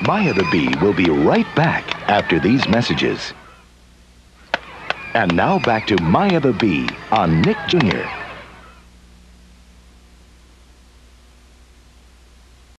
Maya the Bee will be right back after these messages. And now back to Maya the Bee on Nick Jr.